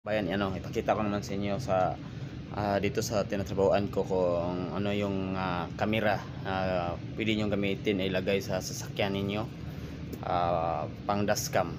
Bayan, ano, ipakita ko naman sa inyo sa dito sa tinatrabahoan ko kung ano yung camera pwede nyo gamitin, ilagay sa sasakyan ninyo pang dashcam.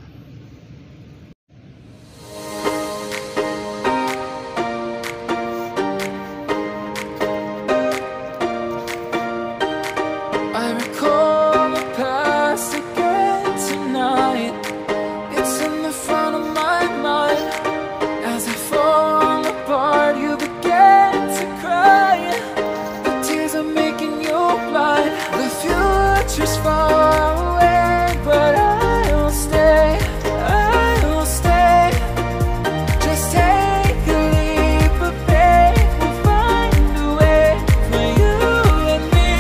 I recall the past again tonight. It's in the front of my mind. As I fall apart, you begin to cry. The tears are making you blind. The future's far away, but I'll stay. I'll stay. Just take a leap of faith. We'll find a way for you and me.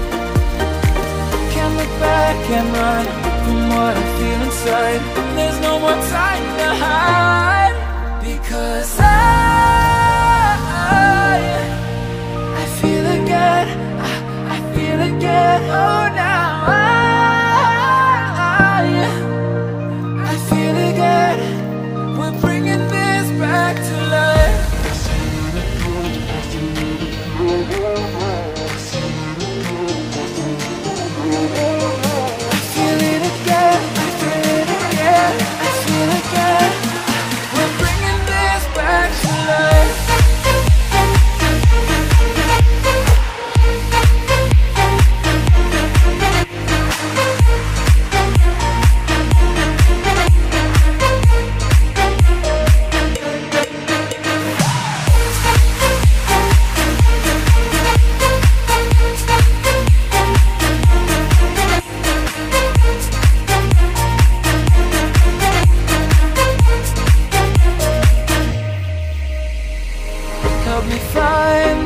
Can't look back and run from what I feel inside. There's no more time to hide, because I feel again. I feel again. Oh, now I feel again. We're bringing this back to life. I feel it again. I feel it again. I feel again. We're bringing this back to life. Help me find